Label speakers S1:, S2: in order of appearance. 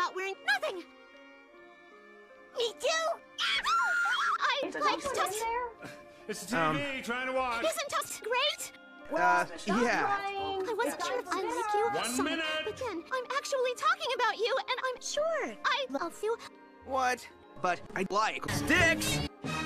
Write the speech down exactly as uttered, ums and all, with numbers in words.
S1: not wearing nothing. Me too. I
S2: Is
S1: like
S2: someone
S1: toast.
S2: in there?
S3: It's the T V
S4: Um,
S3: trying to watch.
S1: Isn't toast great?
S4: Uh,
S2: Stop
S4: yeah.
S2: crying.
S1: I wasn't
S2: It's
S1: sure if
S2: time
S1: I
S2: for
S1: like you.
S3: One
S1: Sorry.
S3: minute.
S1: But then, I'm actually talking about you, and I'm sure I love you.
S4: What? But I like sticks.